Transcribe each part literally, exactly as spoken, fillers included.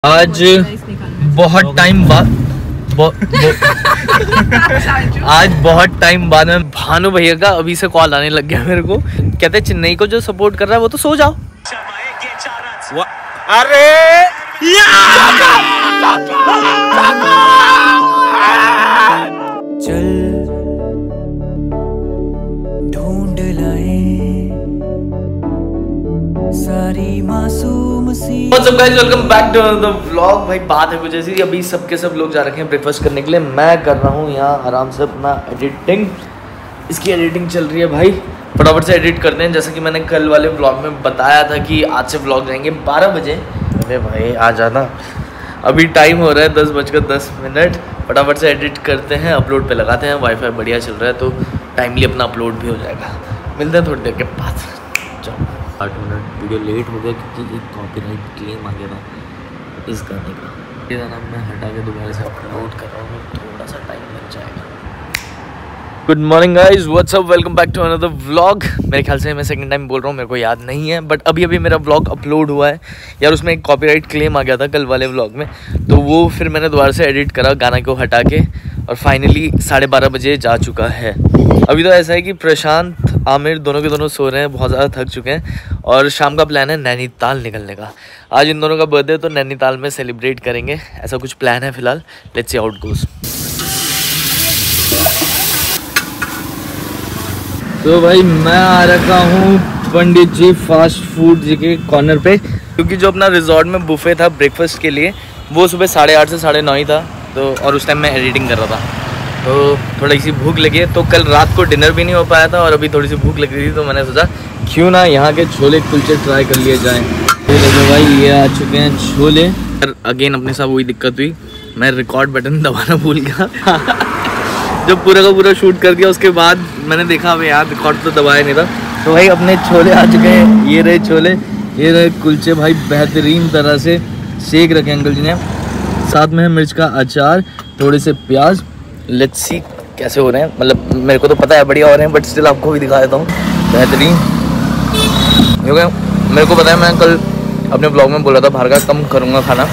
आज बहुत टाइम बाद आज बहुत टाइम बाद में भानु भैया का अभी से कॉल आने लग गया मेरे को। कहते चेन्नई को जो सपोर्ट कर रहा है वो तो सो जाओ। अरे चल ढूंढ लाए सारी मासूम सी। What's up guys, welcome back to another vlog। भाई बात है कुछ ऐसी, अभी सबके सब लोग जा रखे हैं ब्रेकफास्ट करने के लिए। मैं कर रहा हूँ यहाँ आराम से अपना एडिटिंग। इसकी एडिटिंग चल रही है भाई, फटाफट से एडिट करते हैं। जैसे कि मैंने कल वाले व्लॉग में बताया था कि आज से व्लॉग जाएंगे बारह बजे। अरे भाई आ जाना, अभी टाइम हो रहा है दस बजकर दस मिनट। फटाफट से एडिट करते हैं, अपलोड पे लगाते हैं। वाईफाई बढ़िया चल रहा है तो टाइमली अपना अपलोड भी हो जाएगा। मिलते हैं थोड़ी देर के बाद। चलो आठ मिनट वीडियो लेट हो गया क्योंकि एक कॉपीराइट क्लेम आ गया था इस गाने का। ये गाना मैं हटा के दोबारा से अपलोड कर रहा हूँ, थोड़ा सा टाइम लग जाएगा। Good morning guys, what's up, welcome back to another vlog. मेरे ख्याल से मैं सेकंड टाइम बोल रहा हूँ, मेरे को याद नहीं है, बट अभी अभी मेरा व्लॉग अपलोड हुआ है यार। उसमें एक कॉपीराइट क्लेम आ गया था कल वाले व्लॉग में, तो वो फिर मैंने दोबारा से एडिट करा गाना को हटा के, और फाइनली साढ़े बारह बजे जा चुका है। अभी तो ऐसा है कि प्रशांत आमिर दोनों के दोनों सो रहे हैं, बहुत ज़्यादा थक चुके हैं, और शाम का प्लान है नैनीताल निकलने का। आज इन दोनों का बर्थडे, तो नैनीताल में सेलिब्रेट करेंगे, ऐसा कुछ प्लान है फिलहाल। Let's see how it goes. तो भाई मैं आ रखा हूँ पंडित जी फास्ट फूड जी के कॉर्नर पे, क्योंकि जो अपना रिजॉर्ट में बुफे था ब्रेकफास्ट के लिए वो सुबह साढ़े आठ से साढ़े नौ ही था, तो और उस टाइम मैं एडिटिंग कर रहा था, तो थोड़ी सी भूख लगी है। तो कल रात को डिनर भी नहीं हो पाया था और अभी थोड़ी सी भूख लग रही थी, तो मैंने सोचा क्यों ना यहाँ के छोले कुलचे ट्राई कर लिए जाएँ। तो देखो भाई ये आ चुके हैं छोले। अगेन अपने साथ वही दिक्कत हुई, मैं रिकॉर्ड बटन दबाना भूल गया। जब पूरा का पूरा शूट कर दिया उसके बाद मैंने देखा अब यार रिकॉर्ड तो दबाया नहीं था। तो भाई अपने छोले आ चुके हैं, ये रहे छोले, ये रहे कुलचे भाई, बेहतरीन तरह से सेक रखे अंकल जी ने। साथ में है मिर्च का अचार, थोड़े से प्याज। लेट्स सी कैसे हो रहे हैं, मतलब मेरे को तो पता है बढ़िया हो रहे हैं, बट स्टिल आपको भी दिखा देता हूँ बेहतरीन। क्योंकि मेरे को पता है मैं कल अपने ब्लॉग में बोला था बाहर का कम करूँगा खाना,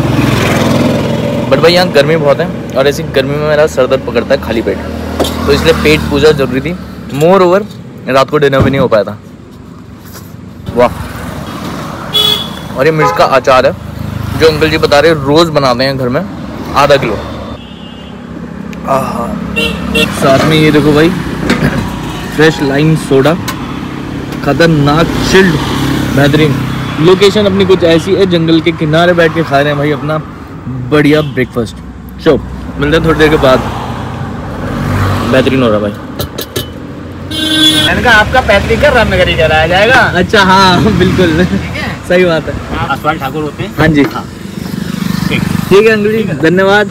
बट भाई यहाँ गर्मी बहुत है और ऐसी गर्मी में मेरा सर दर्द पकड़ता है खाली पेट, तो इसलिए पेट पूजा जरूरी थी। मोर ओवर रात को डिनर भी नहीं हो पाया था। वाह। और ये मिर्च का अचार है जो अंकल जी बता रहे रोज़ बनाते हैं घर में, आधा किलो। आहा। साथ में ये देखो भाई फ्रेश लाइम सोडा, खतरनाक चिल्ड, बेहतरीन। लोकेशन अपनी कुछ ऐसी है, जंगल के किनारे बैठ के खा रहे हैं भाई अपना बढ़िया ब्रेकफास्ट। चलो मिलते हैं थोड़ी देर के बाद। बेहतरीन हो रहा भाई। मैंने कहा आपका पैतृक का रामनगरी कराया जाएगा। अच्छा हाँ बिल्कुल सही बात है। आप असवाल ठाकुर होते हैं? हाँ जी हाँ ठीक ठीक है अंकल जी, धन्यवाद।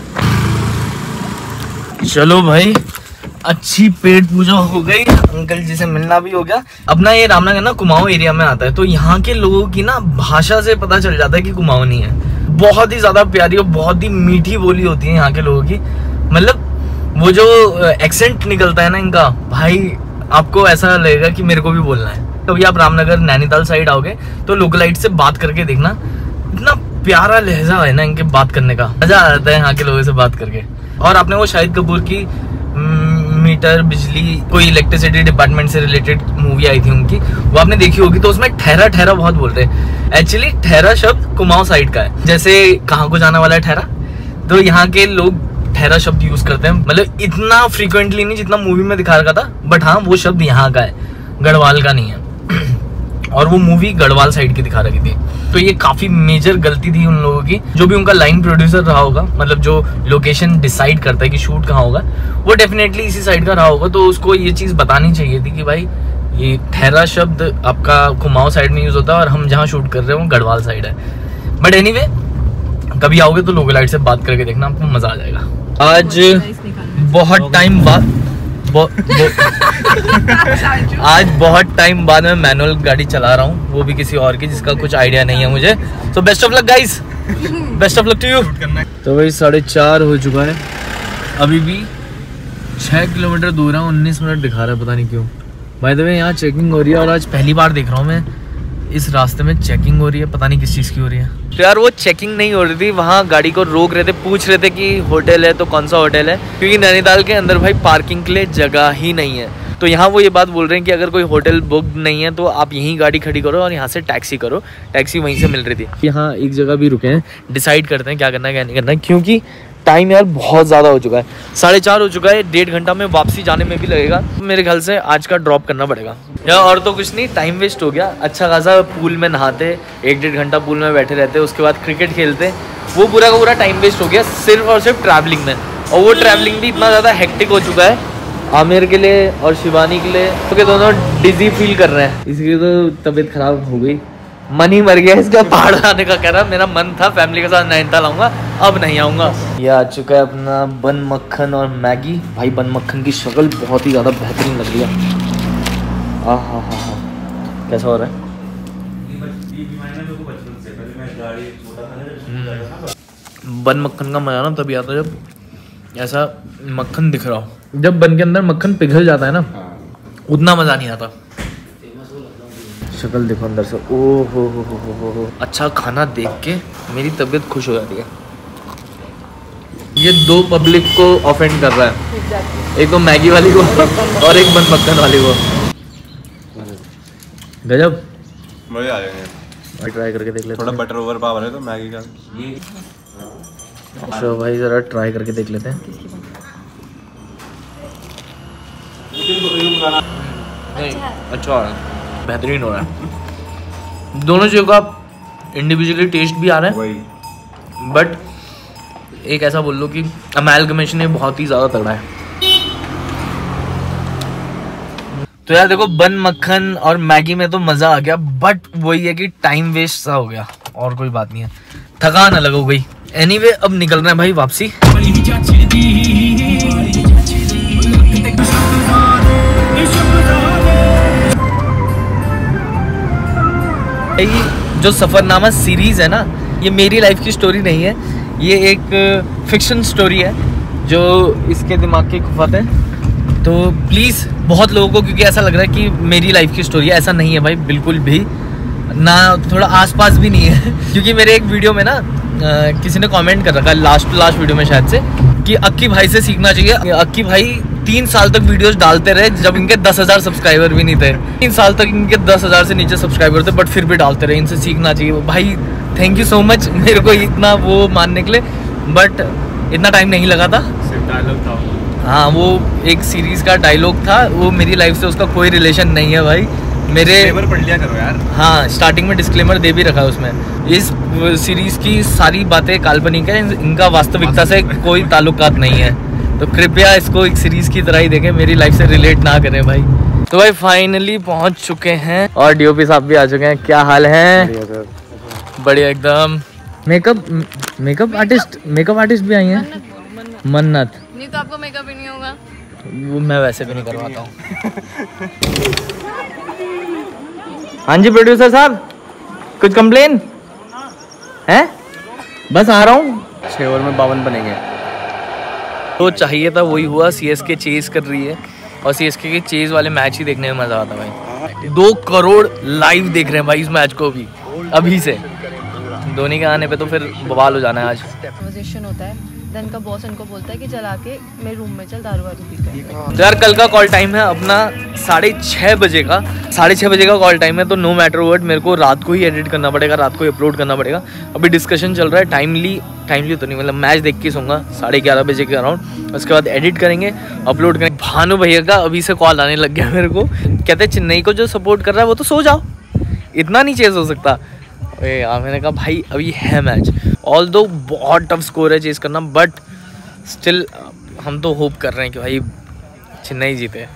चलो भाई अच्छी पेट पूजा हो गई, अंकल जी से मिलना भी हो गया। अपना ये रामनगर ना कुमाऊं एरिया में आता है, तो यहाँ के लोगों की ना भाषा से पता चल जाता है कि कुमाऊं नहीं है। बहुत ही ज्यादा प्यारी और बहुत ही मीठी बोली होती है यहाँ के लोगों की। मतलब वो जो एक्सेंट निकलता है ना इनका, भाई आपको ऐसा लगेगा कि मेरे को भी बोलना है। कभी तो आप रामनगर नैनीताल साइड आओगे तो लोकलाइट से बात करके देखना, इतना प्यारा लहजा है ना इनके बात करने का, मजा आ जाता है यहाँ के लोगों से बात करके। और आपने वो शाहिद कपूर की मीटर बिजली कोई इलेक्ट्रिसिटी डिपार्टमेंट से रिलेटेड मूवी आई थी उनकी, वो आपने देखी होगी, तो उसमें ठहरा ठहरा बहुत बोल रहे हैं। एक्चुअली ठहरा शब्द कुमाऊं साइड का है, जैसे कहाँ को जाना वाला है ठहरा, तो यहाँ के लोग ठहरा शब्द यूज करते हैं। मतलब इतना फ्रीक्वेंटली नहीं जितना मूवी में दिखा रखा था, बट हाँ वो शब्द यहाँ का है, गढ़वाल का नहीं है। और वो मूवी गढ़वाल साइड की दिखा रही थी, तो ये काफी मेजर गलती थी उन लोगों की। जो भी उनका लाइन प्रोड्यूसर रहा होगा, मतलब जो लोकेशन डिसाइड करता है कि शूट कहाँ होगा, वो डेफिनेटली इसी साइड का रहा होगा, तो उसको ये चीज बतानी चाहिए थी कि भाई ये ठहरा शब्द आपका कुमाऊं साइड में यूज होता है और हम जहाँ शूट कर रहे हैं वो गढ़वाल साइड है। बट एनीवे कभी आओगे तो लोकलाइट से बात करके देखना, आपको मजा आ जाएगा। आज बहुत टाइम बाद आज बहुत टाइम बाद मैं मैनुअल गाड़ी चला रहा हूँ, वो भी किसी और की जिसका कुछ आइडिया नहीं है मुझे। तो best of luck guys, best of luck to you. तो भाई साढ़े चार हो चुका है, अभी भी छः किलोमीटर दूर है, उन्नीस मिनट दिखा रहा है, पता नहीं क्यों। बाय द वे यहाँ चेकिंग हो रही है और आज पहली बार देख रहा हूँ मैं इस रास्ते में चेकिंग हो रही है, पता नहीं किस चीज़ की हो रही है। तो यार वो चेकिंग नहीं हो रही थी, वहाँ गाड़ी को रोक रहे थे, पूछ रहे थे कि होटल है तो कौन सा होटल है, क्योंकि नैनीताल के अंदर भाई पार्किंग के लिए जगह ही नहीं है। तो यहाँ वो ये बात बोल रहे हैं कि अगर कोई होटल बुक नहीं है तो आप यहीं गाड़ी खड़ी करो और यहाँ से टैक्सी करो। टैक्सी वहीं से मिल रही थी। यहाँ एक जगह भी रुके हैं, डिसाइड करते हैं क्या करना है क्या नहीं करना है, क्योंकि टाइम यार बहुत ज़्यादा हो चुका है, साढ़े चार हो चुका है, डेढ़ घंटा में वापसी जाने में भी लगेगा। मेरे ख्याल से आज का ड्रॉप करना पड़ेगा यार, और तो कुछ नहीं, टाइम वेस्ट हो गया। अच्छा खासा पूल में नहाते, एक डेढ़ घंटा पूल में बैठे रहते, उसके बाद क्रिकेट खेलते, वो पूरा का पूरा टाइम वेस्ट हो गया सिर्फ और सिर्फ ट्रैवलिंग में। और वो ट्रैवलिंग भी इतना ज़्यादा हेक्टिक हो चुका है आमिर के लिए और शिवानी के लिए, क्योंकि दोनों डिजी फील कर रहे हैं, इसलिए तो तबीयत खराब हो गई, मन ही मर गया इसका। पहाड़ आने का कह रहा, मेरा मन था फैमिली के साथ नैनीताल आऊँगा, अब नहीं आऊँगा। ये आ चुका है अपना बन मक्खन और मैगी। भाई बन मक्खन की शक्ल बहुत ही ज़्यादा बेहतरीन लग रही है। हाँ हाँ हाँ हाँ, कैसा हो रहा है? बन मक्खन का मजा ना तभी आता जब ऐसा मक्खन दिख रहा हो। जब बन के अंदर मक्खन पिघल जाता है ना, उतना मजा नहीं आता। शक्ल देखो अंदर से, ओ हो हो हो हो हो। अच्छा खाना देख के मेरी तबीयत खुश हो जाती है। ये दो पब्लिक को ऑफेंड कर रहा है, एक तो मैगी वाली को और एक बन मक्खन वाली को। गजब मजे आ जाएंगे। ट्राई करके देख लेते थोड़ा हैं। बटर ओवर पावर है तो मैगी का। अच्छा भाई जरा ट्राई करके देख लेते हैं। नहीं अच्छा हो रहा है, बेहतरीन हो रहा है। दोनों चीज़ों का इंडिविजुअली टेस्ट भी आ रहा है, वही बट एक ऐसा बोल लो कि अमैलगमेशन है बहुत ही ज़्यादा तगड़ा है। तो यार देखो बन मक्खन और मैगी में तो मज़ा आ गया, बट वही है कि टाइम वेस्ट सा हो गया, और कोई बात नहीं है, थकान अलग हो गई। एनीवे अब निकल रहे हैं भाई वापसी। जो सफरनामा सीरीज है ना, ये मेरी लाइफ की स्टोरी नहीं है, ये एक फिक्शन स्टोरी है जो इसके दिमाग की खुफत है। तो प्लीज़ बहुत लोगों को क्योंकि ऐसा लग रहा है कि मेरी लाइफ की स्टोरी है, ऐसा नहीं है भाई, बिल्कुल भी ना, थोड़ा आसपास भी नहीं है। क्योंकि मेरे एक वीडियो में ना आ, किसी ने कमेंट कर रखा है लास्ट लास्ट वीडियो में शायद से, कि अक्की भाई से सीखना चाहिए। अक्की भाई तीन साल तक वीडियोस डालते रहे जब इनके दस हज़ार सब्सक्राइबर भी नहीं थे, तीन साल तक इनके दस हज़ार से नीचे सब्सक्राइबर थे, बट फिर भी डालते रहे, इनसे सीखना चाहिए। भाई थैंक यू सो मच मेरे को इतना वो मानने के लिए, बट इतना टाइम नहीं लगा था। सिर्फ डायलॉग था। हाँ वो एक सीरीज़ का डायलॉग था, वो मेरी लाइफ से उसका कोई रिलेशन नहीं है भाई। मेरे पढ़ लिया करो यार। हाँ स्टार्टिंग में डिस्क्लेमर दे भी रखा है उसमें। इस सीरीज़ की सारी बातें काल्पनिक है, इनका वास्तविकता से कोई ताल्लुकात नहीं है, तो कृपया इसको एक सीरीज़ की तरह ही देखें, मेरी लाइफ से रिलेट ना करें भाई। तो भाई फाइनली पहुंच चुके हैं और डीओपी साहब भी आ चुके हैं। क्या हाल है? बढ़िया एकदम। Makeup makeup artist makeup artist भी आई हैं। मन्नत नहीं तो आपको मेकअप ही नहीं होगा। वो मैं वैसे भी नहीं करवाता हूँ। हाँ जी प्रोड्यूसर साहब, कुछ कंप्लेन है? बस आ रहा हूँ। छः ओवर में बावन बनेंगे। तो चाहिए था वही हुआ, सीएसके चेज कर रही है और सीएसके के चेज वाले मैच ही देखने में मजा आता भाई। दो करोड़ लाइव देख रहे हैं भाई इस मैच को भी अभी से। धोनी के आने पे तो फिर बवाल हो जाना है आज। कन्वर्सेशन होता है, देन का बॉस इनको बोलता है कि चला के मेरे रूम में चल दारू वारू पीते हैं। तो यार कल का कॉल टाइम है अपना साढ़े छः बजे का साढ़े छः बजे का कॉल टाइम है। तो नो मैटर व्हाट मेरे को रात को ही एडिट करना पड़ेगा, रात को ही अपलोड करना पड़ेगा। अभी डिस्कशन चल रहा है, टाइमली टाइमली तो नहीं, मतलब मैच देख के सोऊंगा साढ़े ग्यारह बजे के अराउंड। उसके बाद एडिट करेंगे, अपलोड करेंगे। भानु भैया का अभी से कॉल आने लग गया मेरे को, कहते चेन्नई को जो सपोर्ट कर रहा है वो तो सो जाओ, इतना नहीं चेज हो सकता। यार मैंने कहा भाई अभी है मैच, ऑल दो बहुत टफ स्कोर है चेज करना, बट स्टिल हम तो होप कर रहे हैं कि भाई चेन्नई जीते।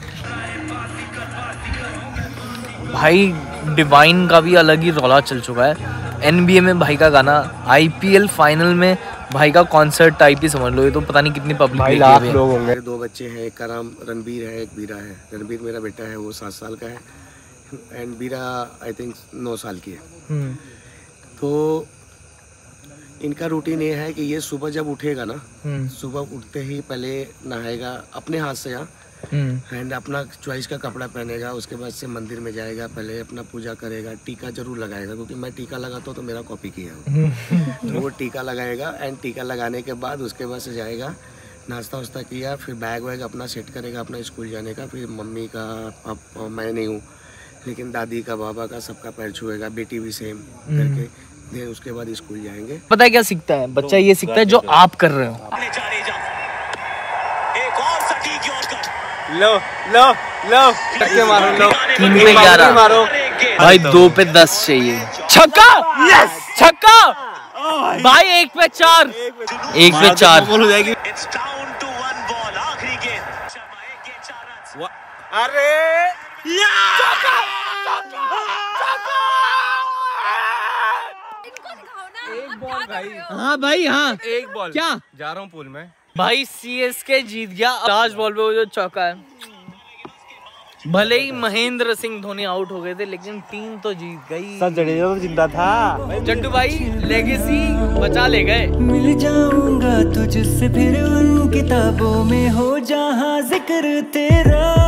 भाई डिवाइन का भी अलग ही रौला चल चुका है। एनबीए में भाई का गाना, आईपीएल फाइनल में भाई का कॉन्सर्ट टाइप ही समझ लो। ये तो पता नहीं कितनी पब्लिक लाख लोग होंगे। मेरे दो बच्चे हैं, एक का नाम रणबीर है, एक बीरा है। रणबीर मेरा बेटा है, वो सात साल का है, एंड बीरा आई थिंक नौ साल की है। तो इनका रूटीन ये है कि ये सुबह जब उठेगा ना, सुबह उठते ही पहले नहाएगा अपने हाथ से, यहाँ एंड अपना चॉइस का कपड़ा पहनेगा, उसके बाद से मंदिर में जाएगा, पहले अपना पूजा करेगा, टीका जरूर लगाएगा क्योंकि मैं टीका लगाता हूँ तो मेरा कॉपी किया है तो वो टीका लगाएगा एंड टीका लगाने के बाद उसके बाद से जाएगा, नाश्ता वास्ता किया, फिर बैग वैग अपना सेट करेगा अपना स्कूल जाने का, फिर मम्मी का पापा, मैं नहीं हूँ लेकिन दादी का बाबा का सबका पैर छुएगा, बेटी भी सेम करके, फिर उसके बाद स्कूल जाएंगे। पता है क्या सीखता है बच्चा? ये सीखता है जो आप कर रहे हो। लो लो लो टक्के मारो, लो तीन पे ग्यारह मारो भाई, दो पे दस चाहिए। छक्का, यस छक्का भाई, एक पे चार, एक पे चार हो जाएगी। अरे एक बॉल भाई, हाँ भाई हाँ, एक बॉल क्या जा रहा हूँ पूल में भाई, सीएसके जीत गया लास्ट बॉल पे, वो जो चौका है। भले ही महेंद्र सिंह धोनी आउट हो गए थे लेकिन टीम तो जीत गई। सब जडेजा तो जिंदा था। चंटू भाई लेगेसी बचा ले गए। मिल जाऊंगा तुझसे फिर उन किताबों में हो जहाँ जिक्र तेरा।